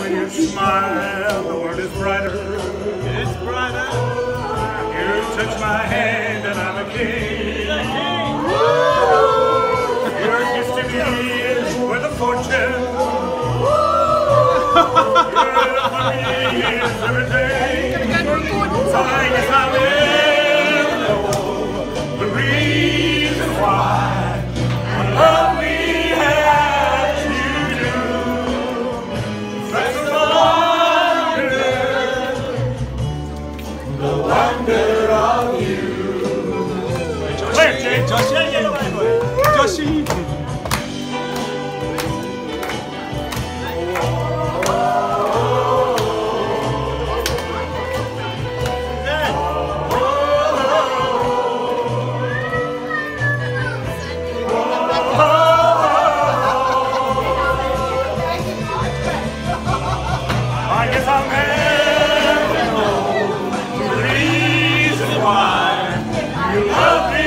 you smile, the world is brighter. It's brighter. You touch my hand and I'm a king. Your kiss to me is worth a fortune. Your love for me is everything. So I guess I will know the reason why I love me. 저씨야 얘로 갈 거예요. 저씨. I guess I'll never know the reason why you love me.